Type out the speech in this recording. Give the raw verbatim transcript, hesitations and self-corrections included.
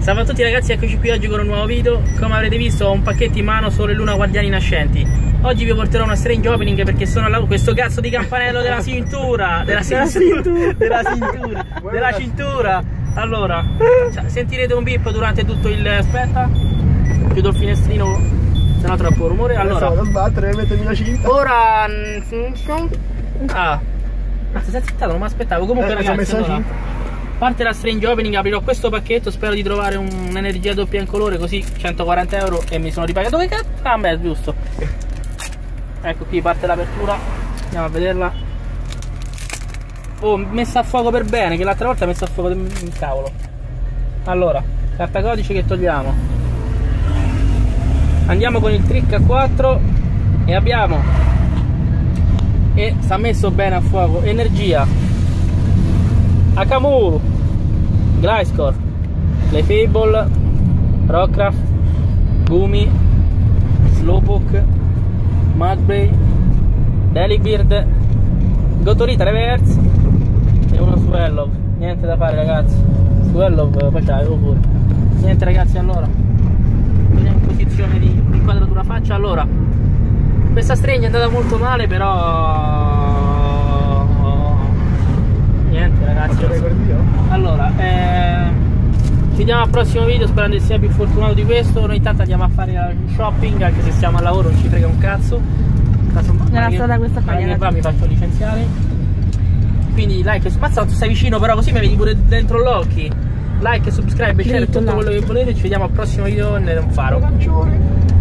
Salve a tutti ragazzi, eccoci qui oggi con un nuovo video. Come avrete visto ho un pacchetto in mano, Sole Luna Guardiani Nascenti. Oggi vi porterò una strange opening perché sono alla... questo cazzo di campanello della cintura della cintura della cintura della cintura. Allora, cioè, sentirete un beep durante tutto il... aspetta, chiudo il finestrino se no troppo rumore. Allora, da sbattere, mettermi la cinta. Ora ah, ma sei zittato, non mi aspettavo. Comunque eh, ragazzi, messo allora, la cinta. Parte la strange opening, aprirò questo pacchetto, spero di trovare un'energia doppia in colore, così centoquaranta euro e mi sono ripagato. Dove cazzo? Ah beh, giusto. Ecco qui parte l'apertura, andiamo a vederla. Oh, messa a fuoco per bene, che l'altra volta ha messo a fuoco il cavolo. Allora, carta codice che togliamo. Andiamo con il trick a quattro e abbiamo, e sta messo bene a fuoco, energia, Akamuru, Gliscor, Clefable, Rockcraft, Gumi, Slowpoke, Mudbray, Delibird, Gotorita Reverse e uno Swallow. Niente da fare ragazzi, Swallow poi ce l'avevo pure. Niente ragazzi, allora vediamo in posizione di inquadratura faccia. Allora, questa stregna è andata molto male, però niente ragazzi. Allora, eh, ci vediamo al prossimo video sperando di sia più fortunato di questo. Noi intanto andiamo a fare shopping, anche se siamo al lavoro non ci frega un cazzo. Nella strada questa qua qua mi faccio licenziare. Quindi like e mazza, tu stai vicino però così mi vedi pure dentro l'occhi. Like, subscribe, share, tutto quello che volete. Ci vediamo al prossimo video nel faro.